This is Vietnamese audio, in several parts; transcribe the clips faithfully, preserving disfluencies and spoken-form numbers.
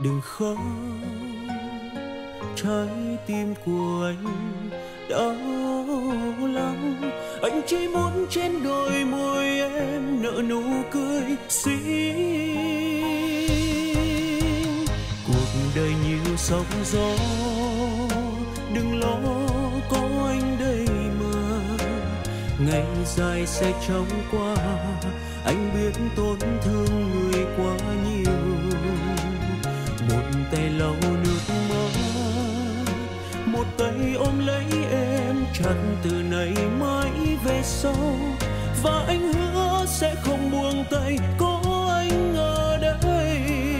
đừng khóc, trái tim của anh đau lắm. Anh chỉ muốn trên đôi môi em nở nụ cười xinh. Cuộc đời nhiều sóng gió, đừng lo có anh đây mà. Ngày dài sẽ chóng qua, anh biết tổn thương người quá nhiều. Một tay lau nước mắt, một tay ôm lấy em chặt từ nay mãi về sau. Và anh hứa sẽ không buông tay, có anh ở đây.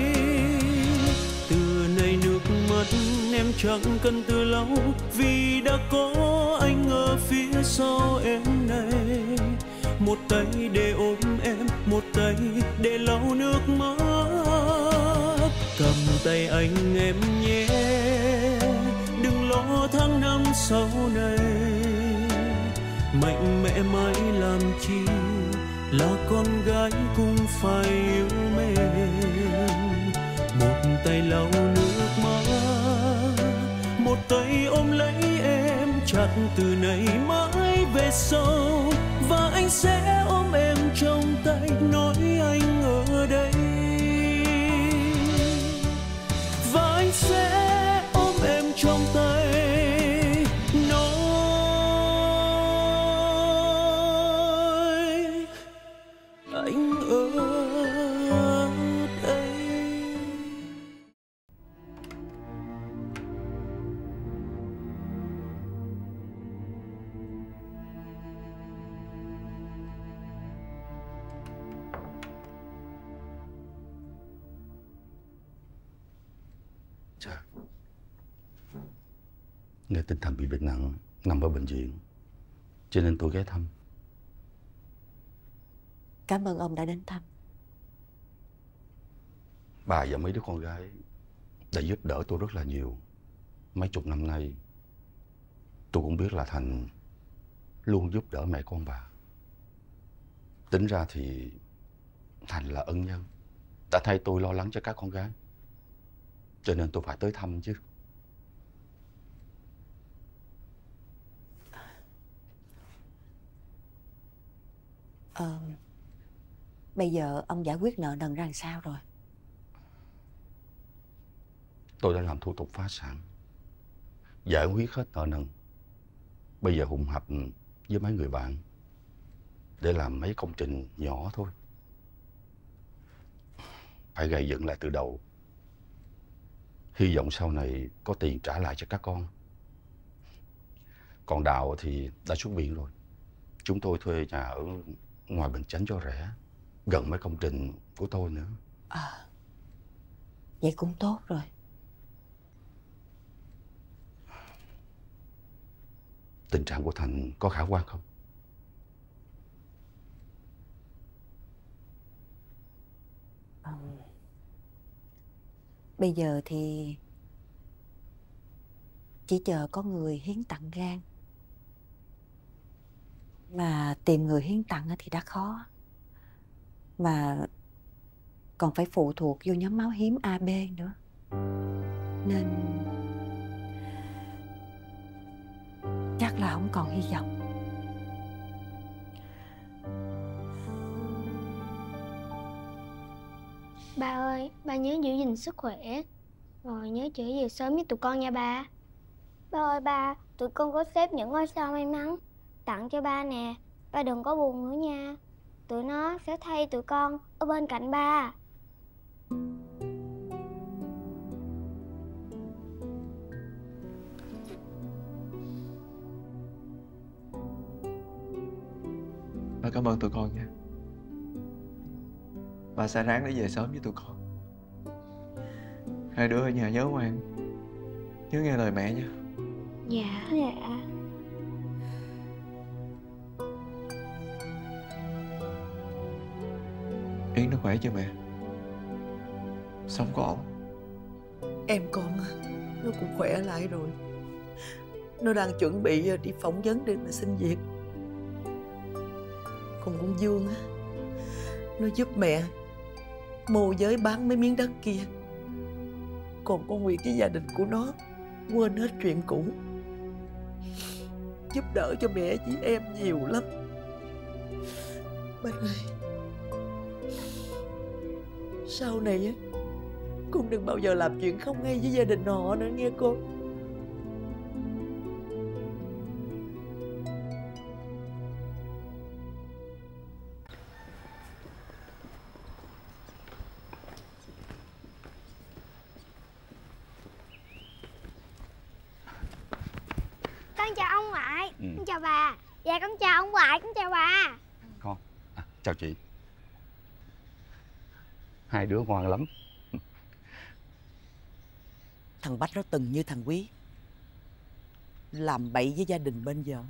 Từ nay nước mắt em chẳng cần từ lau, vì đã có anh ở phía sau em này. Một tay để ôm em, một tay để lau nước mắt. Cầm tay anh em nhé, đừng lo tháng năm sau này. Mạnh mẽ mãi làm chi, là con gái cũng phải yêu mến. Một tay lau nước mắt, một tay ôm lấy em chặt từ nay mãi về sau. Và anh sẽ ôm em trong tay, nói anh ở đây. Và anh sẽ ôm em trong tay, nói anh ở đây. Chà, nghe tin Thành bị bệnh nặng, nằm ở bệnh viện, cho nên tôi ghé thăm. Cảm ơn ông đã đến thăm. Bà và mấy đứa con gái đã giúp đỡ tôi rất là nhiều. Mấy chục năm nay, tôi cũng biết là Thành luôn giúp đỡ mẹ con bà. Tính ra thì Thành là ân nhân, đã thay tôi lo lắng cho các con gái. Cho nên tôi phải tới thăm chứ. Ờ, bây giờ ông giải quyết nợ nần ra làm sao rồi? Tôi đã làm thủ tục phá sản, giải quyết hết nợ nần. Bây giờ hùng hạp với mấy người bạn để làm mấy công trình nhỏ thôi. Phải gây dựng lại từ đầu. Hy vọng sau này có tiền trả lại cho các con. Còn Đào thì đã xuất viện rồi. Chúng tôi thuê nhà ở ngoài Bình Chánh cho rẻ, gần mấy công trình của tôi nữa. À, vậy cũng tốt rồi. Tình trạng của Thành có khả quan không? À, bây giờ thì chỉ chờ có người hiến tặng gan. Mà tìm người hiến tặng thì đã khó, mà còn phải phụ thuộc vô nhóm máu hiếm a bê nữa. Nên chắc là không còn hy vọng. Ba ơi, ba nhớ giữ gìn sức khỏe, rồi nhớ trở về sớm với tụi con nha ba. Ba ơi ba, tụi con có xếp những ngôi sao may mắn tặng cho ba nè. Ba đừng có buồn nữa nha. Tụi nó sẽ thay tụi con ở bên cạnh ba. Ba cảm ơn tụi con nha. Ba sẽ ráng để về sớm với tụi con. Hai đứa ở nhà nhớ ngoan, nhớ nghe lời mẹ nha. Dạ. Dạ. Yến nó khỏe chưa mẹ? Sống có ổn? Em con nó cũng khỏe lại rồi. Nó đang chuẩn bị đi phỏng vấn để mà xin việc. Còn con Dương á, nó giúp mẹ môi giới bán mấy miếng đất kia. Còn con Nguyệt với gia đình của nó quên hết chuyện cũ, giúp đỡ cho mẹ với em nhiều lắm. Bác ơi, sau này á, con đừng bao giờ làm chuyện không ngay với gia đình họ nữa nghe con. Con chào ông ngoại. Ừ. Con chào bà. Dạ con chào ông ngoại, con chào bà. Con à, chào chị. Hai đứa ngoan lắm. Thằng Bách nó từng như thằng Quý, làm bậy với gia đình bên vợ.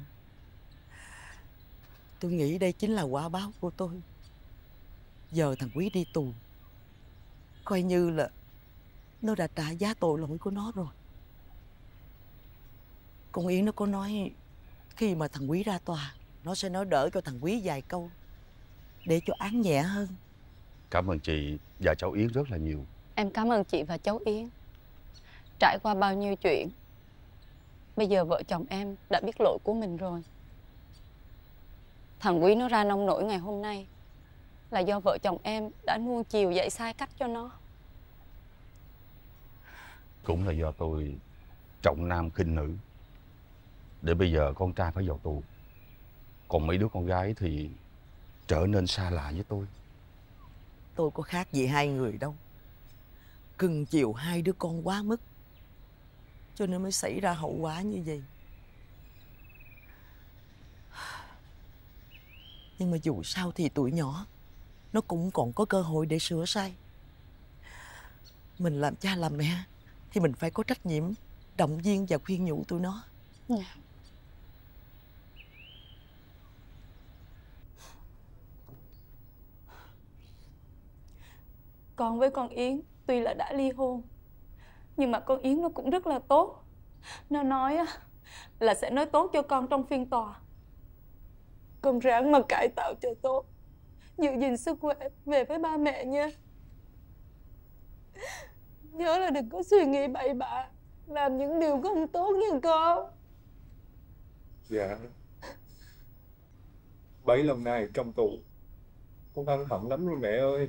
Tôi nghĩ đây chính là quả báo của tôi. Giờ thằng Quý đi tù, coi như là nó đã trả giá tội lỗi của nó rồi. Con Yến nó có nói khi mà thằng Quý ra tòa, nó sẽ nói đỡ cho thằng Quý vài câu để cho án nhẹ hơn. Cảm ơn chị và cháu Yến rất là nhiều. Em cảm ơn chị và cháu Yến. Trải qua bao nhiêu chuyện, bây giờ vợ chồng em đã biết lỗi của mình rồi. Thằng Quý nó ra nông nổi ngày hôm nay là do vợ chồng em đã nuông chiều dạy sai cách cho nó. Cũng là do tôi trọng nam khinh nữ, để bây giờ con trai phải vào tù, còn mấy đứa con gái thì trở nên xa lạ với tôi. Tôi có khác gì hai người đâu, cưng chiều hai đứa con quá mức, cho nên mới xảy ra hậu quả như vậy. Nhưng mà dù sao thì tuổi nhỏ, nó cũng còn có cơ hội để sửa sai. Mình làm cha làm mẹ thì mình phải có trách nhiệm động viên và khuyên nhủ tụi nó. Dạ. Con với con Yến tuy là đã ly hôn, nhưng mà con Yến nó cũng rất là tốt. Nó nói là sẽ nói tốt cho con trong phiên tòa. Con ráng mà cải tạo cho tốt, giữ gìn sức khỏe, về với ba mẹ nha. Nhớ là đừng có suy nghĩ bậy bạ, làm những điều không tốt nha con. Dạ. Bảy lần này trong tù, con ân hận lắm rồi mẹ ơi.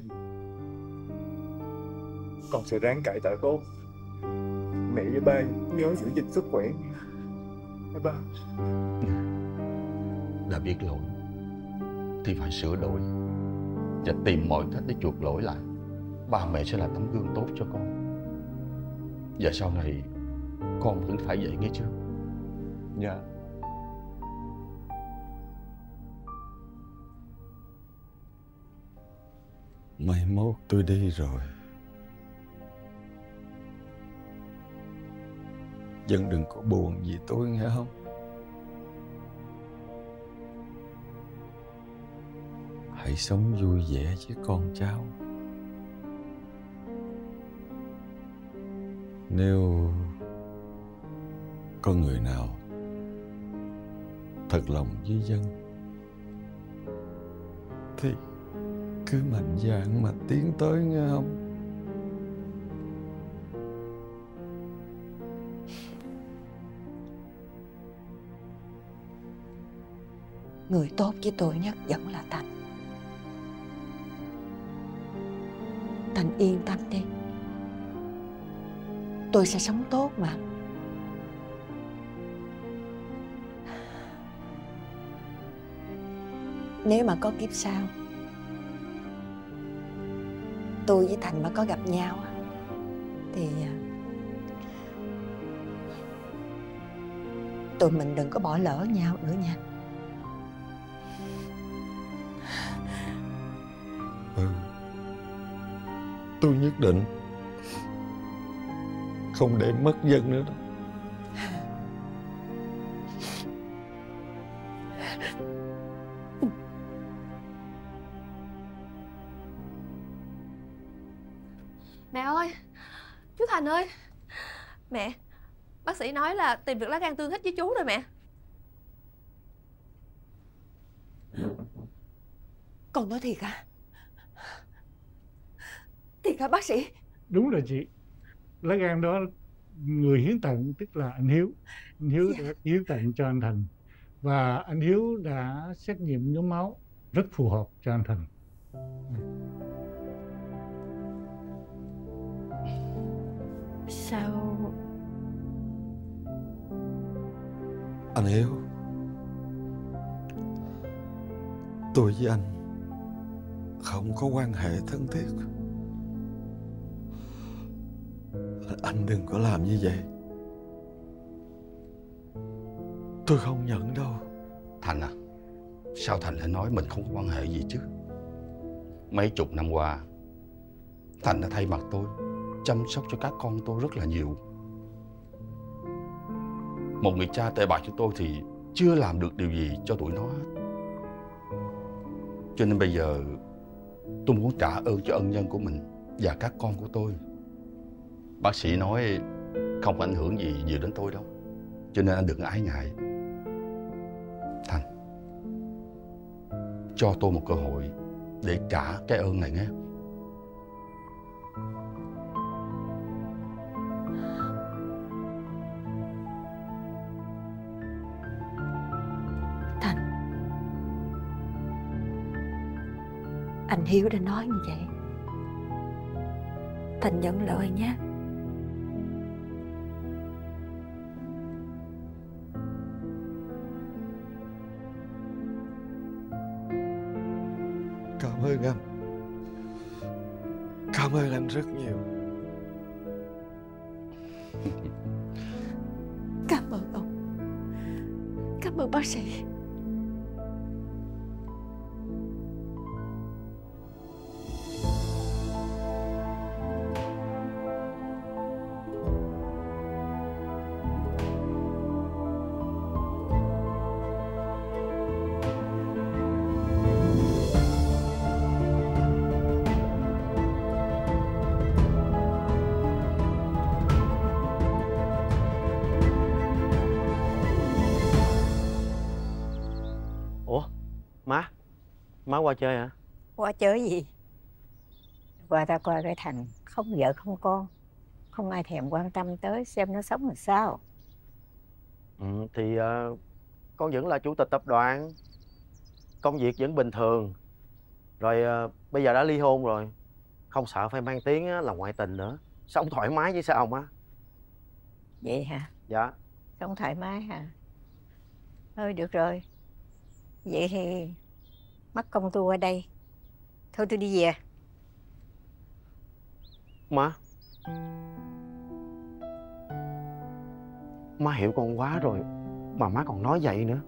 Con sẽ ráng cải tạo tốt. Mẹ với ba nhớ giữ gìn sức khỏe. Hả ba? Đã biết lỗi thì phải sửa đổi và tìm mọi cách để chuộc lỗi lại. Ba mẹ sẽ là tấm gương tốt cho con, và sau này con vẫn phải vậy nghe chưa? Dạ. Mai mốt tôi đi rồi, dân đừng có buồn vì tôi nghe không? Hãy sống vui vẻ với con cháu. Nếu có người nào thật lòng với dân thì cứ mạnh dạn mà tiến tới nghe không? Người tốt với tôi nhất vẫn là Thành. Thành yên tâm đi, tôi sẽ sống tốt mà. Nếu mà có kiếp sau, tôi với Thành mà có gặp nhau thì tụi mình đừng có bỏ lỡ nhau nữa nha. Ừ, tôi nhất định không để mất dân nữa đâu. Mẹ ơi, chú Thành ơi. Mẹ, bác sĩ nói là tìm được lá gan tương thích với chú rồi mẹ. Con nói thiệt hả? Thiệt hả bác sĩ? Đúng rồi chị. lá gan đó người hiến tặng tức là anh Hiếu. Anh Hiếu Dạ. đã hiến tặng cho anh Thành. Và anh Hiếu đã xét nghiệm nhóm máu rất phù hợp cho anh Thành. Sao? Anh Hiếu, tôi với anh không có quan hệ thân thiết. Anh đừng có làm như vậy. Tôi không nhận đâu. Thành à, sao Thành lại nói mình không có quan hệ gì chứ? Mấy chục năm qua, Thành đã thay mặt tôi chăm sóc cho các con tôi rất là nhiều. Một người cha tệ bạc cho tôi thì chưa làm được điều gì cho tụi nó hết. Cho nên bây giờ tôi muốn trả ơn cho ân nhân của mình và các con của tôi. Bác sĩ nói không ảnh hưởng gì nhiều đến tôi đâu, cho nên anh đừng ái ngại. Thành, cho tôi một cơ hội để trả cái ơn này nhé. Thành, anh Hiếu đã nói như vậy. Thành nhận lời nhé. Cảm ơn anh. Cảm ơn anh rất nhiều. Cảm ơn ông. Cảm ơn bác sĩ. Má, má qua chơi hả? Qua chơi gì? Qua ta coi cái Thành không vợ không con, không ai thèm quan tâm tới xem nó sống làm sao. Ừ, thì uh, con vẫn là chủ tịch tập đoàn, công việc vẫn bình thường. Rồi uh, bây giờ đã ly hôn rồi, không sợ phải mang tiếng là ngoại tình nữa, sống thoải mái chứ sao má? Vậy hả? Dạ. Sống thoải mái hả? Thôi được rồi. Vậy thì mất công tôi qua đây. Thôi tôi đi về. Má, má hiểu con quá rồi mà má còn nói vậy nữa.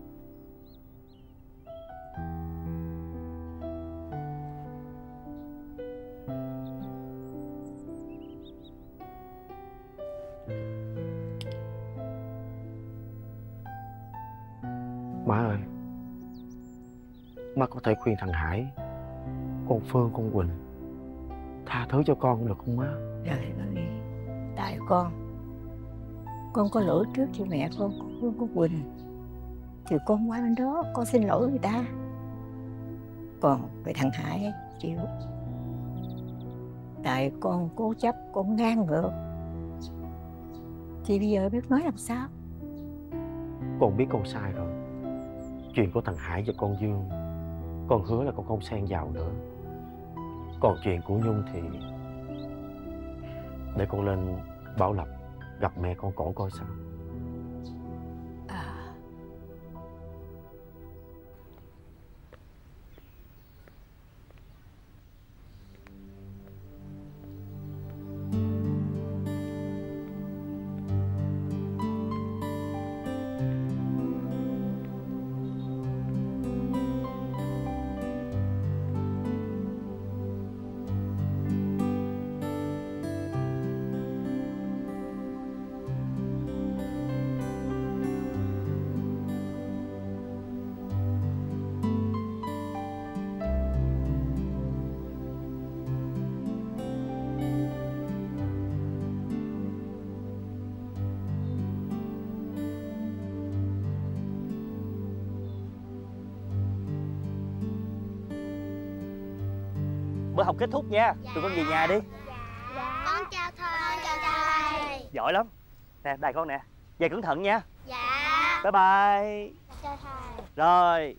Má ơi, má có thể khuyên thằng Hải, con Phương, con Quỳnh tha thứ cho con được không má? Trời ơi, tại con Con có lỗi trước cho mẹ con, con Phương, con Quỳnh, thì con qua bên đó con xin lỗi người ta. Còn về thằng Hải chịu, tại con cố chấp, con ngang ngược, thì bây giờ biết nói làm sao. Con biết con sai rồi. Chuyện của thằng Hải và con Dương, con hứa là con không xen vào nữa. Còn chuyện của Nhung thì để con lên Bảo Lập gặp mẹ con cổ coi sao. À. Bữa học kết thúc nha, tụi con về nhà đi. Con chào thầy. Con chào thầy. Giỏi lắm. Nè, đây con nè. Về cẩn thận nha. Dạ. Bye bye. Chào thầy. Rồi.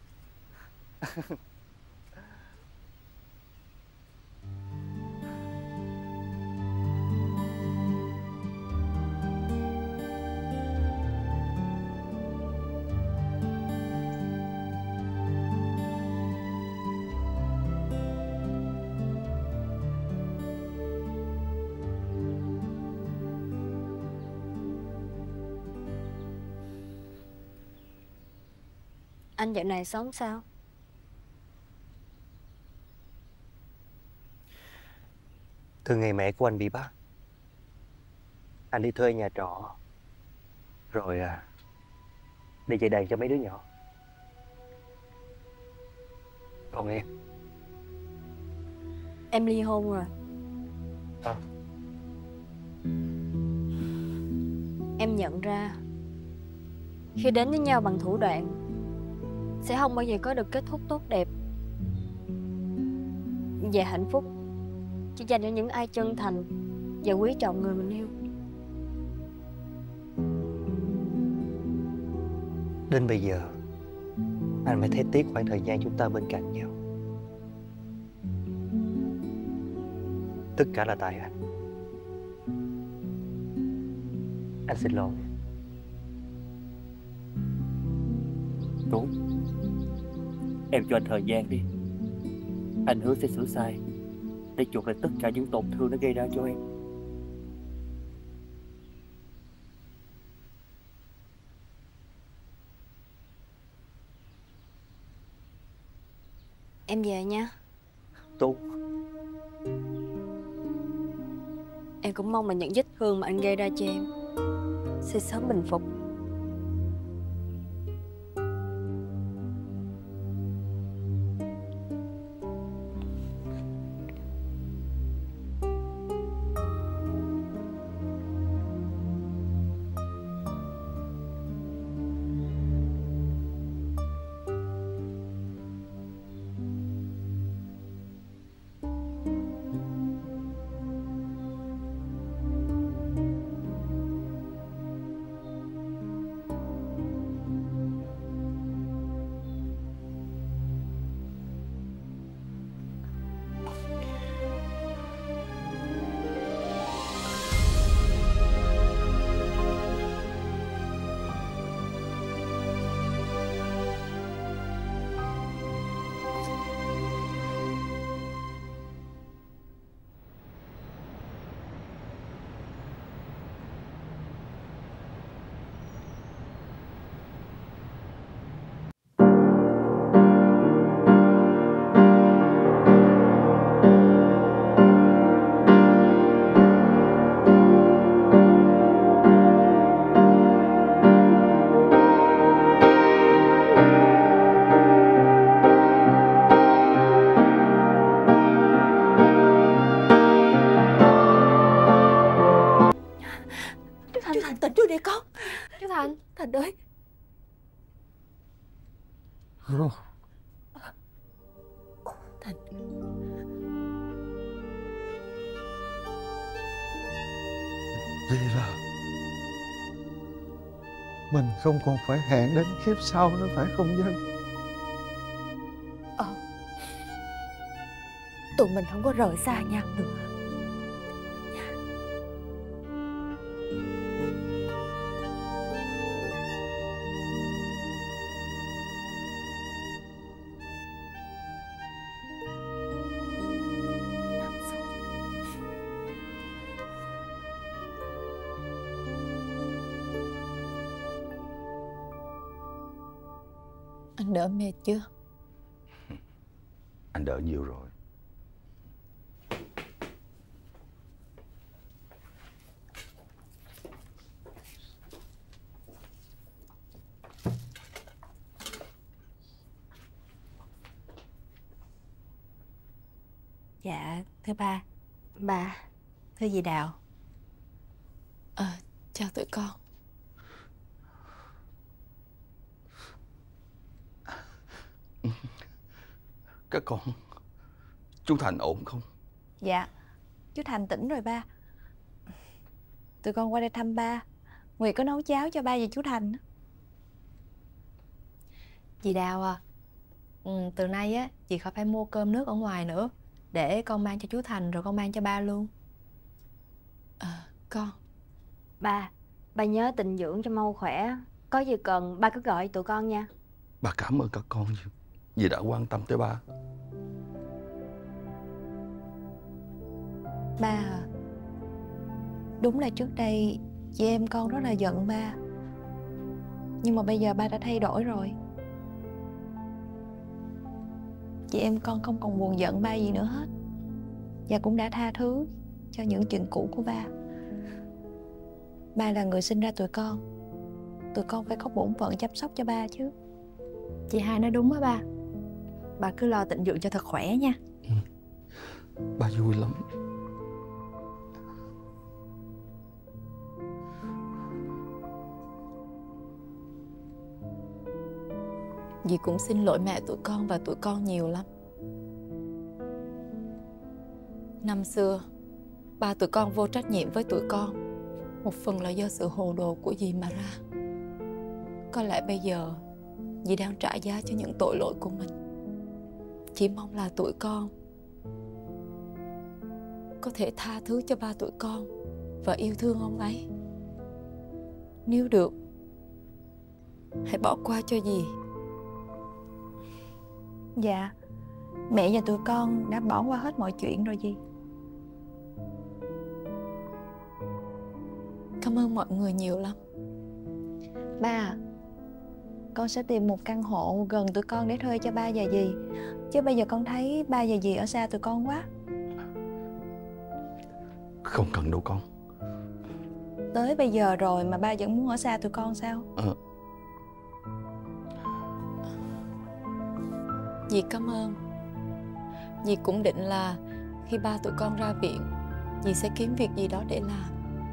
Anh dạo này sống sao? Từ ngày mẹ của anh bị bắt, anh đi thuê nhà trọ, rồi à, đi dạy đàn cho mấy đứa nhỏ. Còn em? Em ly hôn rồi. À. Em nhận ra khi đến với nhau bằng thủ đoạn sẽ không bao giờ có được kết thúc tốt đẹp. Và hạnh phúc chỉ dành cho những ai chân thành và quý trọng người mình yêu. Đến bây giờ anh mới thấy tiếc khoảng thời gian chúng ta bên cạnh nhau. Tất cả là tại anh. Anh xin lỗi. Tú, em cho anh thời gian đi. Anh hứa sẽ sửa sai để chuộc lại tất cả những tổn thương nó gây ra cho em. Em về nha. Tú, em cũng mong là những vết thương mà anh gây ra cho em sẽ sớm bình phục. Thành ơi. Ồ. Thành. Vậy là mình không còn phải hẹn đến kiếp sau nữa phải không Dân? Ờ. Tụi mình không có rời xa nhau nữa. Anh đỡ mệt chưa? Anh đỡ nhiều rồi. Dạ, thưa ba. Ba, thưa dì Đào. Ờ, à, chào tụi con. Các con, chú Thành ổn không? Dạ, chú Thành tỉnh rồi ba. tụi con qua đây thăm ba. Nguyệt có nấu cháo cho ba và chú Thành. Dì Đào à, ừ, từ nay á dì khỏi phải mua cơm nước ở ngoài nữa, để con mang cho chú Thành rồi con mang cho ba luôn. À, con. Ba, ba nhớ tịnh dưỡng cho mau khỏe. Có gì cần ba cứ gọi tụi con nha. Ba cảm ơn các con vì đã quan tâm tới ba. Ba à, đúng là trước đây chị em con rất là giận ba. Nhưng mà bây giờ ba đã thay đổi rồi. Chị em con không còn buồn giận ba gì nữa hết. Và cũng đã tha thứ cho những chuyện cũ của ba. Ba là người sinh ra tụi con. Tụi con phải có bổn phận chăm sóc cho ba chứ. Chị hai nói đúng á ba. Ba cứ lo tịnh dưỡng cho thật khỏe nha. Ừ. Ba vui lắm. Dì cũng xin lỗi mẹ tụi con và tụi con nhiều lắm. Năm xưa ba tụi con vô trách nhiệm với tụi con, một phần là do sự hồ đồ của dì mà ra. Có lẽ bây giờ dì đang trả giá cho những tội lỗi của mình. Chỉ mong là tụi con có thể tha thứ cho ba tụi con và yêu thương ông ấy. Nếu được, hãy bỏ qua cho dì. Dạ, mẹ và tụi con đã bỏ qua hết mọi chuyện rồi dì. Cảm ơn mọi người nhiều lắm. Ba, con sẽ tìm một căn hộ gần tụi con để thuê cho ba và dì. Chứ bây giờ con thấy ba và dì ở xa tụi con quá. Không cần đâu con. Tới bây giờ rồi mà ba vẫn muốn ở xa tụi con sao? À. Dì cảm ơn. Dì cũng định là khi ba tụi con ra viện, dì sẽ kiếm việc gì đó để làm.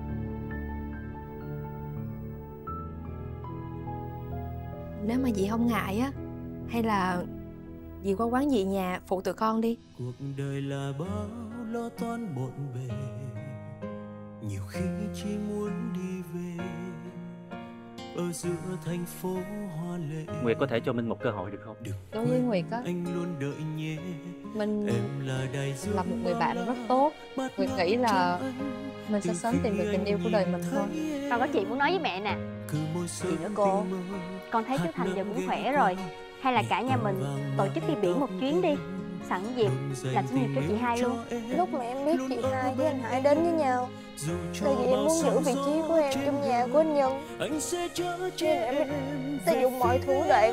Nếu mà dì không ngại á, hay là dì qua quán dì nhà phụ tụi con đi. Cuộc đời là bao lo toan bộn bề, nhiều khi chỉ muốn đi về ở giữa thành phố hoa lệ. Nguyệt có thể cho Minh một cơ hội được không? Đối với Nguyệt á, anh luôn đợi nhé. Minh Em là đại dương là một người bạn rất tốt. Nguyệt nghĩ là mình sẽ sớm tìm được tình yêu của đời mình thôi. Con có chuyện muốn nói với mẹ nè. Gì nữa cô? Con thấy chú Thành giờ cũng khỏe rồi. Hay là cả nhà mình tổ chức đi biển một chuyến đi. Sẵn dịp làm sinh nhật cho chị hai luôn. Lúc mà em biết chị hai với anh Hải đến với nhau, tại vì em muốn giữ vị trí của em trong nhà của anh Nhân, nên em sẽ dùng mọi thủ đoạn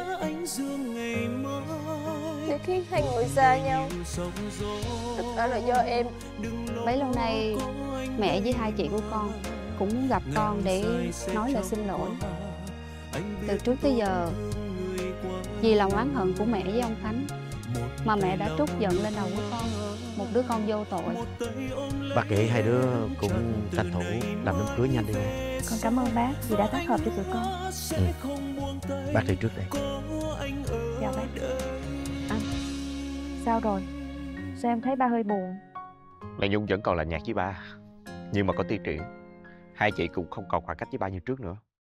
để khiến hai người xa nhau. Tất cả là do em. Bấy lâu nay mẹ với hai chị của con cũng muốn gặp con để nói lời xin lỗi. Từ trước tới giờ, vì lòng oán hận của mẹ với ông Khánh mà mẹ đã trút giận lên đầu của con, một đứa con vô tội. Bác nghĩ hai đứa cũng tranh thủ làm đám cưới nhanh đi nghe. Con cảm ơn bác vì đã tác hợp cho tụi con. Ừ. Bác đi trước đây. Chào bác. À, sao rồi? Sao em thấy ba hơi buồn? Lan Nhung vẫn còn là nhạc với ba, nhưng mà có tiến triển. Hai chị cũng không còn khoảng cách với ba như trước nữa.